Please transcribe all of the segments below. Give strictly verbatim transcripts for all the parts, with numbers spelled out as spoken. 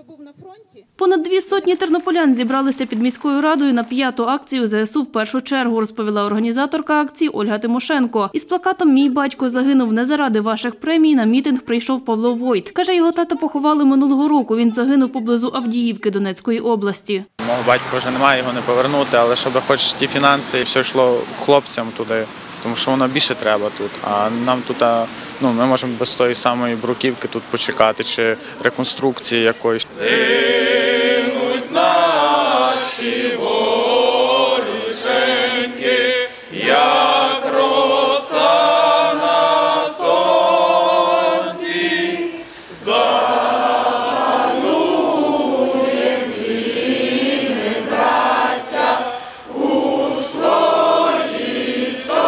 Понад дві сотні тернополян зібралися під міською радою на п'яту акцію зеес у в першу чергу, розповіла організаторка акції Ольга Тимошенко. Із плакатом «Мій батько загинув не заради ваших премій» на мітинг прийшов Павло Войт. Каже, його тата поховали минулого року. Він загинув поблизу Авдіївки Донецької області. Мого батька вже немає, його не повернути, але щоб хоч ті фінанси, все йшло хлопцям туди, тому що воно більше треба тут. А нам тут, ну, ми можемо без тої самої бруківки тут почекати, чи реконструкції якоїсь. Зимуть наші воріженьки, як роса на сонці, зануєм і ми, браття, у своїй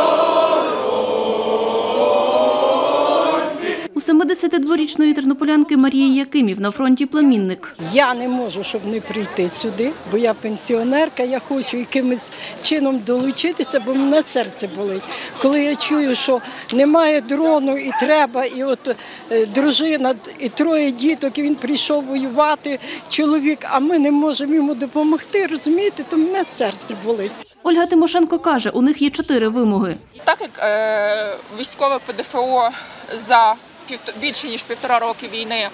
сторонці. У семидесятидворічної тернополянки Марії Якимів на фронті племінник. Я не можу, щоб не прийти сюди, бо я пенсіонерка, я хочу якимось чином долучитися, бо мене серце болить. Коли я чую, що немає дрону і треба, і от е, дружина, і троє діток, і він прийшов воювати, чоловік, а ми не можемо йому допомогти, розумієте, то мене серце болить. Ольга Тимошенко каже, у них є чотири вимоги. Так як е, військове Пе Де Фе О за більше ніж півтора роки війни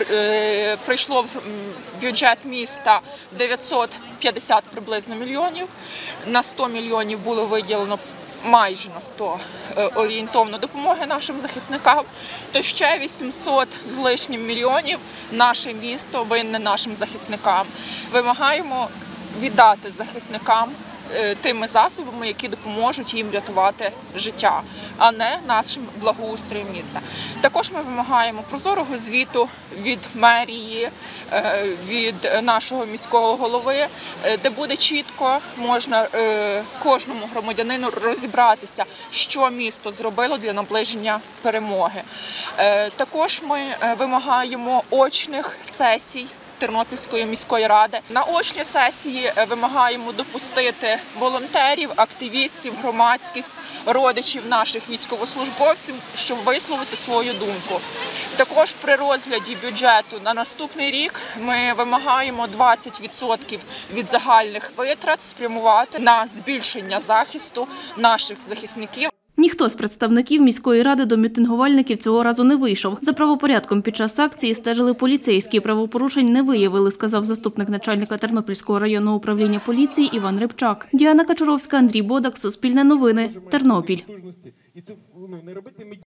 прийшло в бюджет міста дев'ятсот п'ятдесят приблизно мільйонів, на сто мільйонів було виділено майже на сто орієнтовно допомоги нашим захисникам, то ще вісімсот з лишнім мільйонів наше місто винне нашим захисникам. Вимагаємо віддати захисникам тими засобами, які допоможуть їм рятувати життя, а не нашим благоустроєм міста. Також ми вимагаємо прозорого звіту від мерії, від нашого міського голови, де буде чітко, можна кожному громадянину розібратися, що місто зробило для наближення перемоги. Також ми вимагаємо очних сесій Тернопільської міської ради. На очні сесії вимагаємо допустити волонтерів, активістів, громадськість, родичів наших військовослужбовців, щоб висловити свою думку. Також при розгляді бюджету на наступний рік ми вимагаємо двадцять відсотків від загальних витрат спрямувати на збільшення захисту наших захисників. Ніхто з представників міської ради до мітингувальників цього разу не вийшов. За правопорядком під час акції стежили поліцейські. Правопорушень не виявили, сказав заступник начальника Тернопільського районного управління поліції Іван Рибчак. Діана Качуровська, Андрій Бодак, Суспільне новини, Тернопіль.